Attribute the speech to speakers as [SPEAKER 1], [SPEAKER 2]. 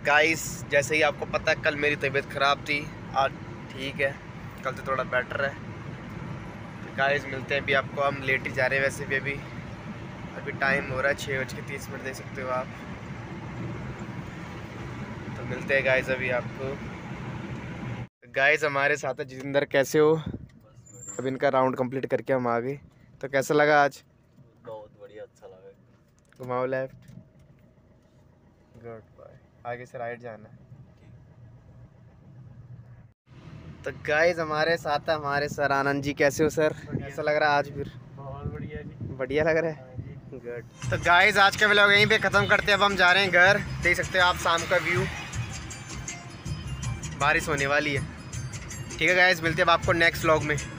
[SPEAKER 1] Guys जैसे ही आपको पता है कल मेरी तबीयत ख़राब थी, आज ठीक है, कल से थोड़ा बेटर है। तो गाइस मिलते हैं अभी आपको, हम लेट ही जा रहे हैं वैसे भी। अभी टाइम हो रहा है 6:30, देख सकते हो आप। तो मिलते हैं गाइस अभी आपको। गाइस हमारे साथ है जितेंद्र, कैसे हो? अब इनका राउंड कंप्लीट करके हम आ गए। तो कैसा लगा आज?
[SPEAKER 2] बहुत बढ़िया, अच्छा लगा।
[SPEAKER 1] घुमाओ लेफ्ट, गुड बाय। आगे से राइट जाना है। तो गाइस हमारे साथ है हमारे सर आनंद जी, कैसे हो सर? कैसा लग रहा है आज? फिर
[SPEAKER 2] बहुत बढ़िया जी।
[SPEAKER 1] बढ़िया लग रहा है, गुड। तो गाइस आज का व्लॉग यहीं पे ख़त्म करते हैं। अब हम जा रहे हैं घर। देख सकते हो आप शाम का व्यू, बारिश होने वाली है। ठीक है गाइस, मिलते हैं अब आपको नेक्स्ट व्लॉग में।